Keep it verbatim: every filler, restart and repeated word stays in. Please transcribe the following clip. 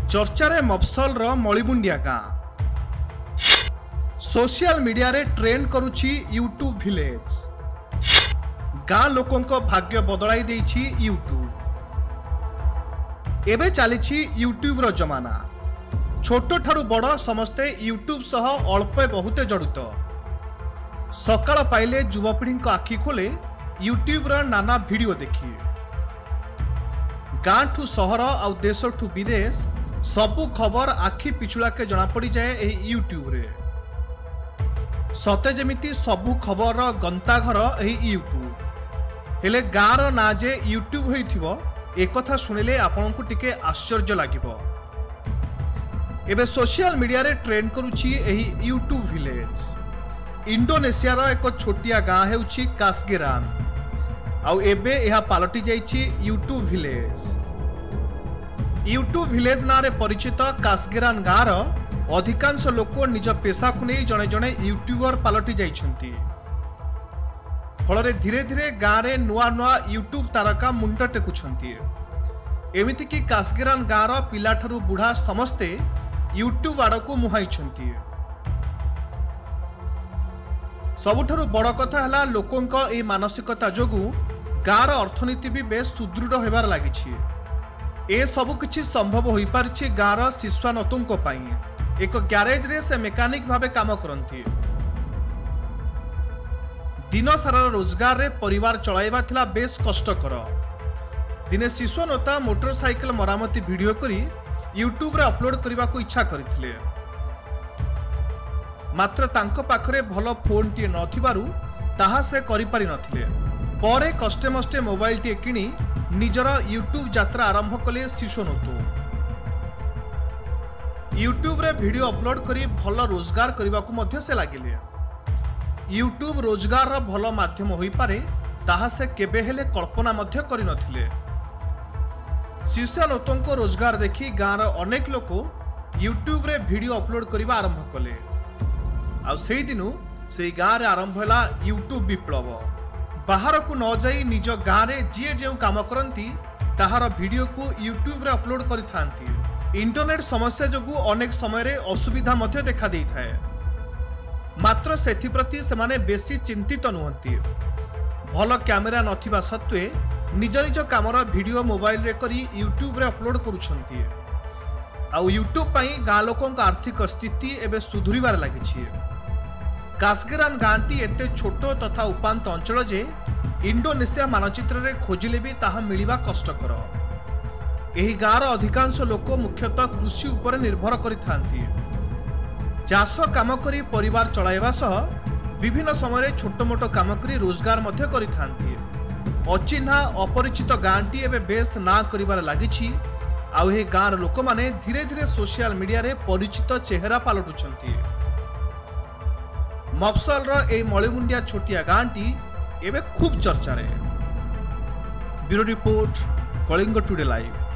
चर्चारे मफसल रो मलिमुंडिया गाँ social media रे ट्रेंड करुछि यूट्यूब विलेज। गाँ लोकों को भाग्य बदलाई देछि यूट्यूब। एबे चलीछि यूट्यूब रो जमाना। छोट ठारू बड़ समस्ते यूट्यूब सह अल्पे बहुते जड़ित। सकाळ पाइले युवपीढ़ी आखि खोले यूट्यूब रो नाना वीडियो देखी। गाँ ठू सहर आउ देश ठू विदेश सबु खबर आखि पिछुला के जना पड़ी जाए एही यूट्यूब रे। सते जेमिति सबु खबर गंताघर एही यूट्यूब। हेले गाँ रो ना जे यूट्यूब होइथिबो एकथा सुनिले आपनकु टिके आश्चर्य लागिबो। एबे सोशल मीडिया रे ट्रेंड करूछि एही यूट्यूब विलेज। इंडोनेशिया रो एक छोटिया गाँ हेउछि कास्गिरान आउ एबे यह पालटी जाइछि यूट्यूब विलेज। यूट्यूब विलेज नारे परिचित कास्गिरान गाँर अधिकांश लोक निज पेशा को नहीं जड़े जड़े यूट्यूबर पालटी जाइछन्ति। फल धीरे धीरे गाँव में नुआ नुआ यूट्यूब तारका मुंड टेकुछन्ति। एमिति कि कास्गिरान गाँर पिलाठू बुढ़ा समस्ते यूट्यूब आड़क मुहाइछन्ति। सबुठारु बड़ कथा है लोकों ए मानसिकता जोगु गाँर अर्थनीति भी बेस सुदृढ़ होबार लागिछि। ए सबु किछि संभव होई पारिछि गाँर शिशुनतों पाई। एक ग्यारेज रे से मेकानिक भावे काम करती। दिन सारा रोजगार रे परिवार चलाइबा थिला बेस कष्टकर। दिने शिशुनता मोटरसाइकेल मरामती वीडियो करी यूट्यूब रे अपलोड करने को इच्छा करथिले। मात्र तांको पाखरे भल फोन टी नथिबारु ताहा से करि पारि नथिले। परे कष्टे मष्टे मोबाइल टी किनी निजर यूट्यूब यात्रा आरंभ कले शिशुनतो। यूट्यूब रे वीडियो अपलोड करी भल रोजगार करने को मध्य से लागिले। यूट्यूब रोजगार रा भल माध्यम होई पारे ताहा से केबे हेले कल्पना मध्य करि नथिले। शिशुनतों को रोजगार देखि गाँर अनेक लोक यूट्यूब रे वीडियो अपलोड करने आरंभ कले। आ सेही दिनु से गाँव आरंभ है यूट्यूब विप्लव। बाहर को न जाई निज गाँव में जी जो काम करती ताहार वीडियो को यूट्यूब रे अपलोड करिथांती। इंटरनेट समस्या जोगु अनेक समय रे असुविधा मध्य देखा देई थाए। मात्र सेथि प्रति सेमाने बेसी चिंतित नुहंती। भल कैमेरा नथिबा सत्वे निज निज कामर वीडियो मोबाइल रे करी यूट्यूब रे अपलोड करूछंती। आ यूट्यूब पई गाँ लोकों का आर्थिक स्थिति एबे सुधुरिबार लागिछि। कास्गिरान गाँटी एते छोट तथा उपांत अंचल जे इंडोनेशिया मानचित्र रे खोजिले भी ताहा मिलिबा कष्टकर। एही गाँर अधिकांश लोक मुख्यतः कृषि उपर निर्भर करिथांती। चाष काम करी परिवार चलाइबा सह विभिन्न समय छोट मोट काम करी रोजगार मध्य करिथांती। अचिन्हा अपरिचित गाँटी एबे बेस ना करिबार लागिछि। आउ हे गाँर लोक माने धीरे धीरे सोशल मीडिया रे परिचित चेहरा पालटुछन्ति। मफसल रो ए मलिमुंडिया छोटिया गाँटी एबे खूब चर्चा रे। Bureau report Kalinga today live.